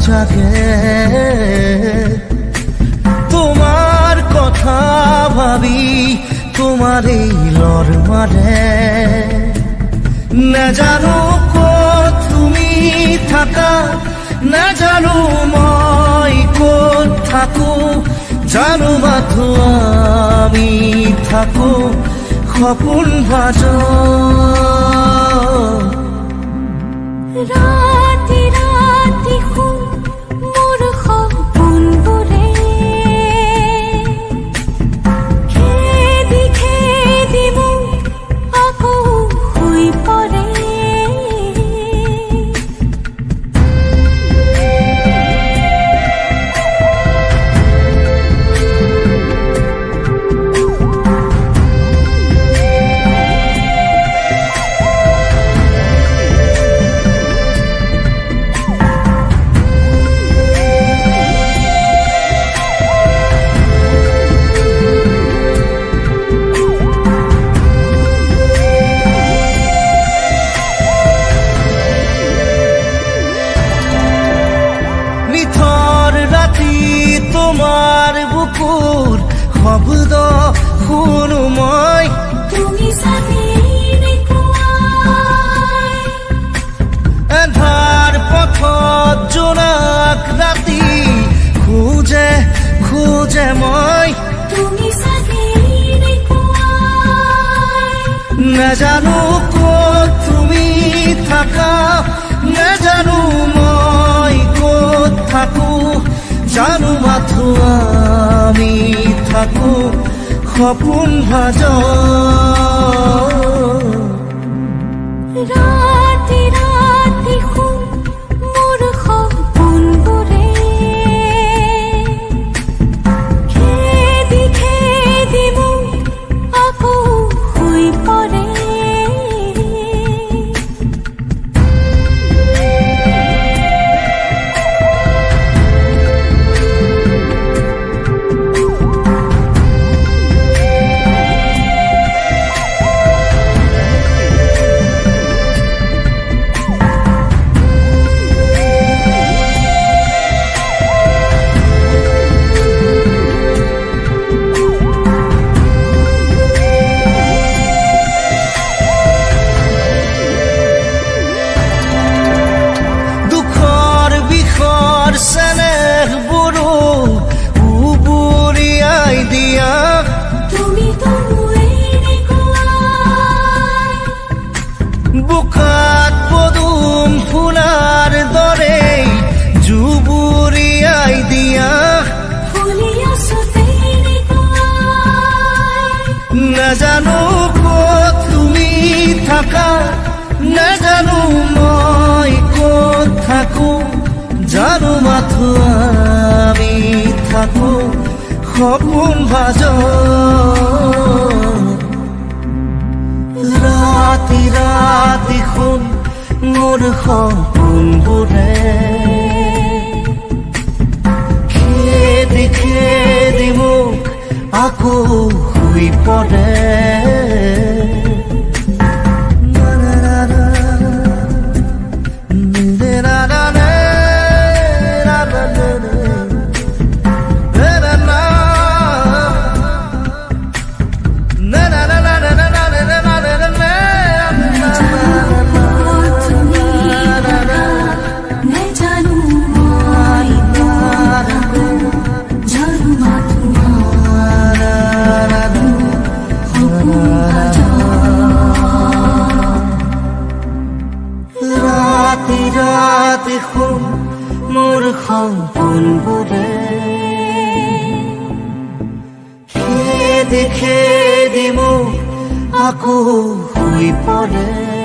জাগে তোমার কথা ভাবি তোমার এই লর মারে না জানো কত তুমি থাকা না জানো মই কত থাকো জানো মাথো আমি থাকো সপোন ভাজ ৰাতি ৰাতি মোৰ সপোনবোৰে খেদি খেদি মোক আকৌ শুই পৰে তোমার বুকুর শব্দ শুনো মই তুমি চাবিনে কোৱাই এন্ধাৰ পথত জোনাক ৰাতি খোজে খোজে মই তুমি চাবিনে কোৱাই নাজানো ক'ত তুমি থাকা নাজানো মই ক'ত থাকো জানো মাথো আমি থাকো সপোন ভাজ ৰাতি ৰাতি মোৰ সপোনবোৰে খেদি খেদি মোক আকৌ শুই পৰে বুকাত পদুম ফুলাৰ দৰে জুবুৰিয়াই দিয়া নাজানো ক'ত তুমি থাকা নাজানো মই ক'ত থাকো জানো মাথো আমি থাকো সপোন ভাজ ৰাতি ৰাতি মোৰ সপোনবোৰে খেদি খেদি মোক আকৌ শুই পৰে ৰাতি মোৰ সপোনবোৰে খেদি খেদি মোক আকৌ শুই পৰে।